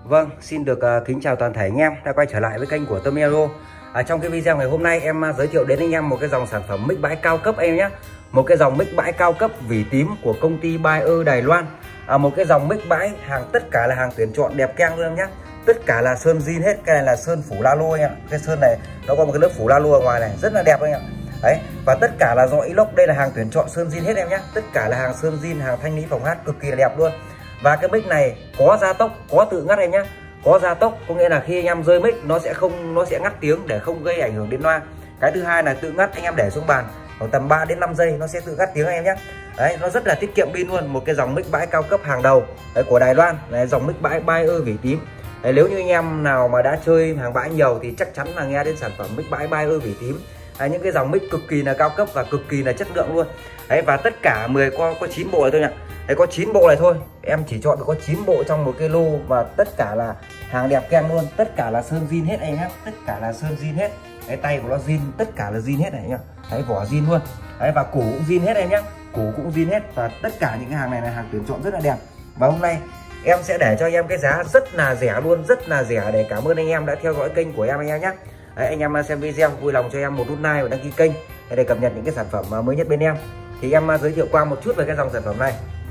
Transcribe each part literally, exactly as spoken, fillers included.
Vâng, xin được uh, kính chào toàn thể anh em đã quay trở lại với kênh của Tâm Euro. À, trong cái video ngày hôm nay em uh, giới thiệu đến anh em một cái dòng sản phẩm mic bãi cao cấp em nhé. Một cái dòng mic bãi cao cấp vỉ tím của công ty Bayer Đài Loan. À, một cái dòng mic bãi hàng tất cả là hàng tuyển chọn đẹp keng luôn em nhé. Tất cả là sơn zin hết, cái này là sơn phủ la lô anh ạ. Cái sơn này nó có một cái lớp phủ la lô ở ngoài này rất là đẹp anh ạ. Đấy, và tất cả là do inox, đây là hàng tuyển chọn sơn zin hết em nhé. Tất cả là hàng sơn zin, hàng thanh lý phòng hát cực kỳ là đẹp luôn. Và cái mic này có gia tốc, có tự ngắt em nhé. Có gia tốc có nghĩa là khi anh em rơi mic nó sẽ không nó sẽ ngắt tiếng để không gây ảnh hưởng đến loa. Cái thứ hai là tự ngắt, anh em để xuống bàn khoảng tầm ba đến năm giây nó sẽ tự ngắt tiếng anh em nhé. Đấy, nó rất là tiết kiệm pin luôn. Một cái dòng mic bãi cao cấp hàng đầu đấy, của Đài Loan. Đấy, dòng mic bãi Bayer vỉ tím. Đấy, nếu như anh em nào mà đã chơi hàng bãi nhiều thì chắc chắn là nghe đến sản phẩm mic bãi Bayer vỉ tím. Đấy, những cái dòng mic cực kỳ là cao cấp và cực kỳ là chất lượng luôn. Đấy, và tất cả mười có có chín bộ này thôi nhỉ. Đấy, có chín bộ này thôi. Em chỉ chọn được có chín bộ trong một cái lô và tất cả là hàng đẹp keng luôn. Tất cả là sơn zin hết anh em, tất cả là sơn zin hết. Cái tay của nó zin, tất cả là zin hết này nhá. Đấy, vỏ zin luôn. Đấy, và củ cũng zin hết em nhé. Củ cũng zin hết và tất cả những cái hàng này là hàng tuyển chọn rất là đẹp. Và hôm nay em sẽ để cho anh em cái giá rất là rẻ luôn, rất là rẻ để cảm ơn anh em đã theo dõi kênh của em anh em nhé. Đấy, anh em xem video vui lòng cho em một nút like và đăng ký kênh để cập nhật những cái sản phẩm mới nhất bên em. Thì em giới thiệu qua một chút về cái dòng sản phẩm này.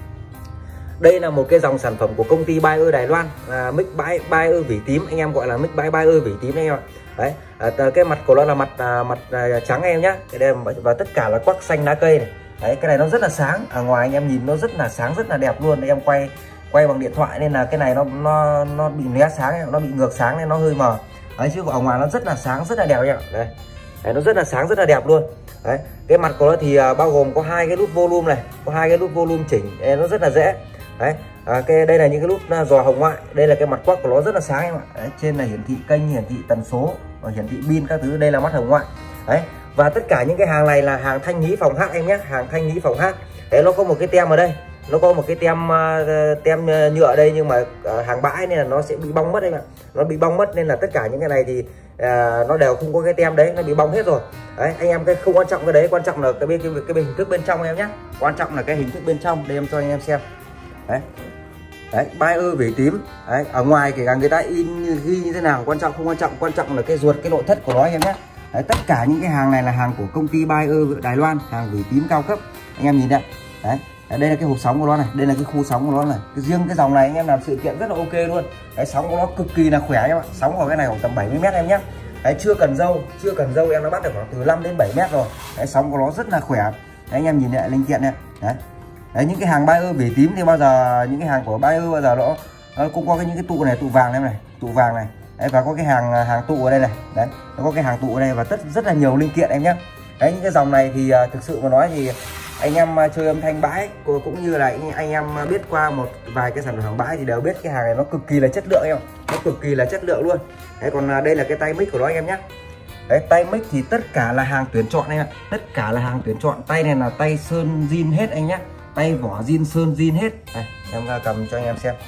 Đây là một cái dòng sản phẩm của công ty Bayer Đài Loan, là mic bãi Bayer vỉ tím, anh em gọi là mic bãi Bayer vỉ tím anh em ạ. Đấy, à, cái mặt của nó là mặt à, mặt à, trắng em nhá. Cái đây và tất cả là quắc xanh lá cây này. Đấy, cái này nó rất là sáng, ở ngoài anh em nhìn nó rất là sáng, rất là đẹp luôn. Đây, em quay quay bằng điện thoại nên là cái này nó nó nó bị lóe sáng, nó bị ngược sáng nên nó hơi mờ. Đấy, chứ ở ngoài nó rất là sáng, rất là đẹp nhá. Đây, đấy, nó rất là sáng, rất là đẹp luôn. Đấy, cái mặt của nó thì uh, bao gồm có hai cái nút volume này, có hai cái nút volume chỉnh, đây, nó rất là dễ. Đấy, à, cái đây là những cái nút uh, dò hồng ngoại, đây là cái mặt quắc của nó rất là sáng em ạ. Đấy, trên là hiển thị kênh, hiển thị tần số, và hiển thị pin các thứ, đây là mắt hồng ngoại. Đấy, và tất cả những cái hàng này là hàng thanh lý phòng hát em nhé, hàng thanh lý phòng hát. Đấy, nó có một cái tem ở đây, nó có một cái tem uh, tem nhựa ở đây, nhưng mà uh, hàng bãi nên là nó sẽ bị bong mất em ạ. Nó bị bong mất nên là tất cả những cái này thì uh, nó đều không có cái tem đấy, nó bị bong hết rồi. Đấy, anh em cái không quan trọng cái đấy, quan trọng là cái cái cái, cái hình thức bên trong em nhé. Quan trọng là cái hình thức bên trong, đây em cho anh em xem. Đấy, đấy, Bayer vỉ tím. Đấy, ở ngoài kể cả người ta in ghi như thế nào quan trọng không quan trọng, quan trọng là cái ruột, cái nội thất của nó em nhé. Đấy, tất cả những cái hàng này là hàng của công ty Bayer Đài Loan, hàng vỉ tím cao cấp anh em nhìn đây. Đấy, đây là cái hộp sóng của nó này, đây là cái khu sóng của nó này. Cái riêng cái dòng này anh em làm sự kiện rất là ok luôn. Cái sóng của nó cực kỳ là khỏe em ạ. Sóng của cái này khoảng tầm bảy mươi mét em nhé. Đấy, chưa cần dâu, chưa cần dâu em đã bắt được khoảng từ năm đến bảy mét rồi. Đấy, sóng của nó rất là khỏe. Đấy, anh em nhìn lại linh kiện này. Đấy. Đấy, những cái hàng Bayer vỉ tím thì bao giờ những cái hàng của Bayer bao giờ nó, nó cũng có cái những cái tụ này, tụ vàng này này, tụ vàng này. Đấy, và có cái hàng hàng tụ ở đây này. Đấy, nó có cái hàng tụ ở đây và rất rất là nhiều linh kiện em nhé. Đấy, những cái dòng này thì uh, thực sự mà nói thì anh em uh, chơi âm thanh bãi cũng như là anh, anh em biết qua một vài cái sản phẩm bãi thì đều biết cái hàng này nó cực kỳ là chất lượng em, nó cực kỳ là chất lượng luôn. Đấy, còn uh, đây là cái tay mic của nó anh em nhé. Đấy, tay mic thì tất cả là hàng tuyển chọn anh ạ, tất cả là hàng tuyển chọn. Tay này là tay sơn zin hết anh nhé, tay vỏ zin, sơn zin hết. Đây, em ra cầm cho anh em xem.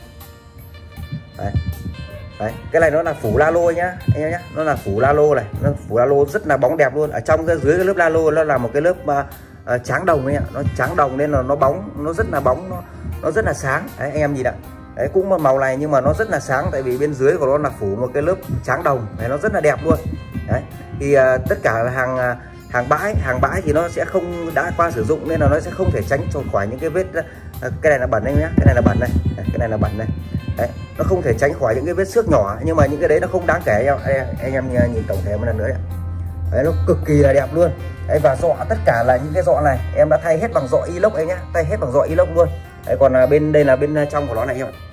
Đấy. Đấy, cái này nó là phủ la lô nhá anh em nhé, nó là phủ la lô này, nó phủ la lô rất là bóng đẹp luôn. Ở trong cái dưới cái lớp la lô nó là một cái lớp uh, uh, trắng đồng ấy ạ, nó trắng đồng nên là nó bóng, nó rất là bóng, nó nó rất là sáng. Đấy, anh em nhìn ạ. Đấy, cũng một màu này nhưng mà nó rất là sáng tại vì bên dưới của nó là phủ một cái lớp trắng đồng. Đấy, nó rất là đẹp luôn. Đấy, thì uh, tất cả là hàng uh, hàng bãi, hàng bãi thì nó sẽ không đã qua sử dụng nên là nó sẽ không thể tránh khỏi những cái vết. Uh, cái này là bẩn anh nhé, cái này là bẩn này, cái này là bẩn này. Đấy, nó không thể tránh khỏi những cái vết xước nhỏ, nhưng mà những cái đấy nó không đáng kể. Anh, anh em nhìn tổng thể một lần nữa đấy. Đấy, nó cực kỳ là đẹp luôn. Đấy, và dọ tất cả là những cái dọ này em đã thay hết bằng dọ inox ấy nhá, thay hết bằng dọ inox luôn. Đấy, còn à, bên đây là bên trong của nó này em ạ.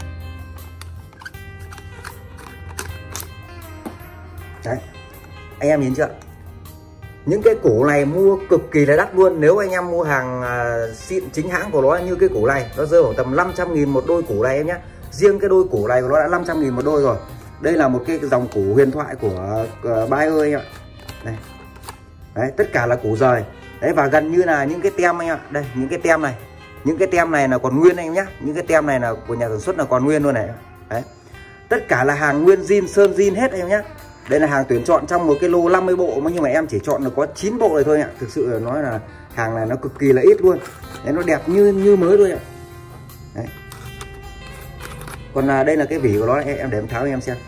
Đấy, anh em nhìn chưa? Những cái củ này mua cực kỳ là đắt luôn. Nếu anh em mua hàng à, xịn chính hãng của nó như cái củ này, nó rơi khoảng tầm năm trăm nghìn một đôi củ này em nhé. Riêng cái đôi củ này của nó đã năm trăm nghìn một đôi rồi. Đây là một cái dòng củ huyền thoại của uh, Bayer anh ạ. Đây. Đấy, tất cả là củ rời. Đấy, và gần như là những cái tem anh ạ. Đây, những cái tem này. Những cái tem này là còn nguyên anh em nhé. Những cái tem này là của nhà sản xuất là còn nguyên luôn này. Đấy. Tất cả là hàng nguyên zin, sơn zin hết em nhé. Đây là hàng tuyển chọn trong một cái lô năm mươi bộ, nhưng mà em chỉ chọn được có chín bộ này thôi ạ. Thực sự là nói là hàng này nó cực kỳ là ít luôn. Đấy, nó đẹp như như mới thôi ạ. Đấy. Còn à, đây là cái vỉ của nó, em để em tháo cho em xem.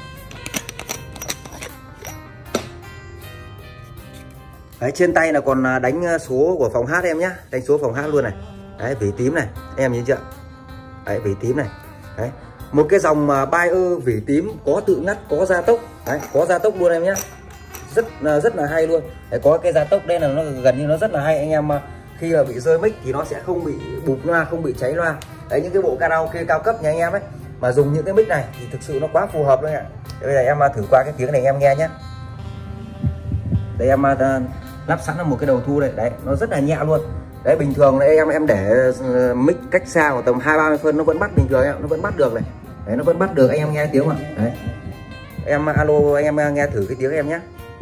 Đấy, trên tay là còn đánh số của phòng hát em nhé, đánh số phòng hát luôn này. Đấy, vỉ tím này, em nhìn chưa? Đấy, vỉ tím này. Đấy, một cái dòng mà Bayer vỉ tím có tự ngắt, có gia tốc. Đấy, có gia tốc luôn em nhé, rất rất là hay luôn. Đấy, có cái gia tốc đây là nó gần như nó rất là hay anh em. Khi mà bị rơi mic thì nó sẽ không bị bụp loa, không bị cháy loa. Đấy, những cái bộ karaoke cao cấp nhà anh em ấy mà dùng những cái mic này thì thực sự nó quá phù hợp luôn ạ. Bây giờ em thử qua cái tiếng này em nghe nhé. Đây em uh, lắp sẵn là một cái đầu thu đây, đấy nó rất là nhẹ luôn. Đấy, bình thường đấy em em để uh, mic cách xa của tầm hai ba mươi phân nó vẫn bắt bình thường em, nó vẫn bắt được này. Đấy, nó vẫn bắt được anh em nghe tiếng mà. Đấy, em alo anh em nghe thử cái tiếng em nhé.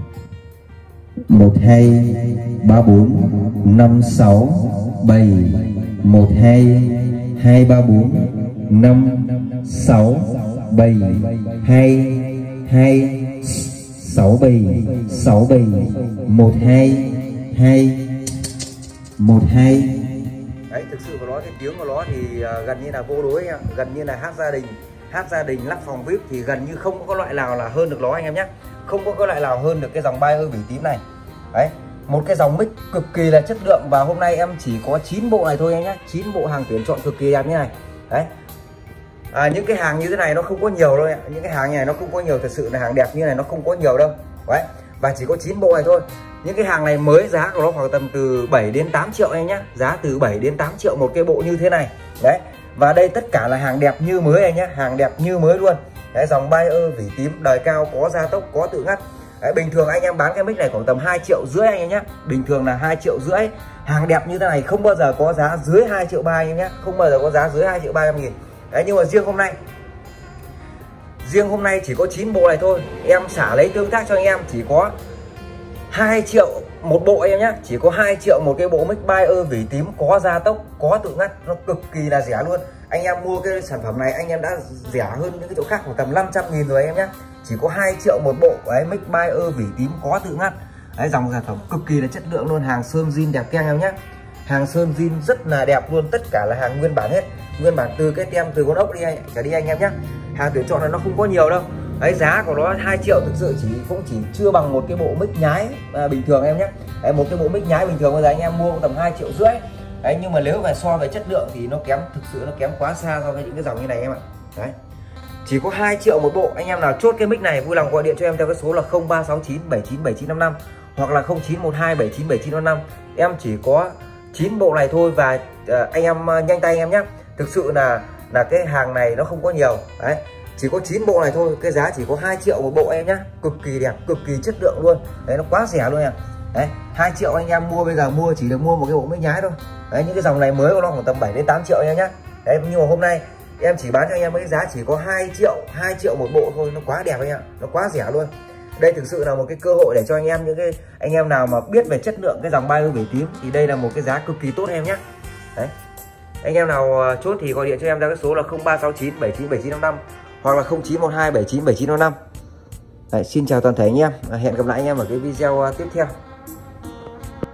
Một hai ba bốn năm sáu bảy, một hai hai ba bốn năm sáu bảy, hai hai sáu bảy sáu bảy, một hai hai một hai. Đấy, thực sự của nó cái tiếng của nó thì uh, gần như là vô đối em, gần như là hát gia đình, hát gia đình lắp phòng vê i pê thì gần như không có loại nào là hơn được nó anh em nhé, không có cái loại nào hơn được cái dòng Bayer vỉ tím này. Đấy, một cái dòng mic cực kỳ là chất lượng và hôm nay em chỉ có chín bộ này thôi em nhé, chín bộ hàng tuyển chọn cực kỳ đẹp như này. Đấy, à, những cái hàng như thế này nó không có nhiều đâu, những cái hàng như này nó không có nhiều, thật sự là hàng đẹp như này nó không có nhiều đâu. Đấy, và chỉ có chín bộ này thôi. Những cái hàng này mới giá của nó khoảng tầm từ bảy đến tám triệu anh nhé, giá từ bảy đến tám triệu một cái bộ như thế này. Đấy, và đây tất cả là hàng đẹp như mới anh nhé, hàng đẹp như mới luôn. Đấy, dòng Bayer vỉ tím đời cao, có gia tốc, có tự ngắt. Đấy, bình thường anh em bán cái mic này khoảng tầm hai triệu rưỡi anh em nhé, bình thường là hai triệu rưỡi. Hàng đẹp như thế này không bao giờ có giá dưới hai triệu ba anh em nhé, không bao giờ có giá dưới hai triệu ba trăm nghìn. Đấy, nhưng mà riêng hôm nay riêng hôm nay chỉ có chín bộ này thôi, em xả lấy tương tác cho anh em chỉ có hai triệu một bộ anh em nhé, chỉ có hai triệu một cái bộ mic Bayer vỉ tím có gia tốc, có tự ngắt, nó cực kỳ là rẻ luôn. Anh em mua cái sản phẩm này anh em đã rẻ hơn những cái chỗ khác khoảng tầm năm trăm nghìn rồi anh em nhé, chỉ có hai triệu một bộ. Đấy, mic Bayer vỉ tím có tự ngắt. Đấy, dòng sản phẩm cực kỳ là chất lượng luôn, hàng sơn zin đẹp keng em nhé, hàng sơn zin rất là đẹp luôn, tất cả là hàng nguyên bản hết, nguyên bản từ cái tem, từ con ốc đi anh trở đi anh em nhé. Hàng tuyển chọn là nó không có nhiều đâu. Đấy, giá của nó hai triệu thực sự chỉ cũng chỉ chưa bằng một cái bộ mic nhái à, bình thường em nhé. Đấy, một cái bộ mic nhái bình thường bây giờ anh em mua tầm hai triệu rưỡi. Đấy, nhưng mà nếu mà so về chất lượng thì nó kém, thực sự nó kém quá xa so với những cái dòng như này em ạ. Đấy, chỉ có hai triệu một bộ. Anh em nào chốt cái mic này vui lòng gọi điện cho em theo cái số là không ba sáu chín bảy chín bảy chín năm năm hoặc là không chín một hai bảy chín bảy chín năm năm. Em chỉ có chín bộ này thôi và uh, anh em uh, nhanh tay anh em nhé. Thực sự là là cái hàng này nó không có nhiều. Đấy, chỉ có chín bộ này thôi, cái giá chỉ có hai triệu một bộ em nhé, cực kỳ đẹp, cực kỳ chất lượng luôn. Đấy, nó quá rẻ luôn em. Đấy, hai triệu anh em mua bây giờ mua chỉ được mua một cái bộ mic nhái thôi. Đấy, những cái dòng này mới của nó khoảng tầm bảy đến tám triệu anh em nhé. Đấy, nhưng mà hôm nay em chỉ bán cho anh em với cái giá chỉ có hai triệu, hai triệu một bộ thôi, nó quá đẹp anh em, nó quá rẻ luôn. Đây thực sự là một cái cơ hội để cho anh em, những cái anh em nào mà biết về chất lượng cái dòng Bayer vỉ tím thì đây là một cái giá cực kỳ tốt em nhé. Đấy, anh em nào chốt thì gọi điện cho em ra cái số là không ba sáu chín bảy chín bảy chín năm năm hoặc là không chín một hai bảy chín bảy chín năm năm. Đấy, xin chào toàn thể anh em, hẹn gặp lại anh em ở cái video tiếp theo.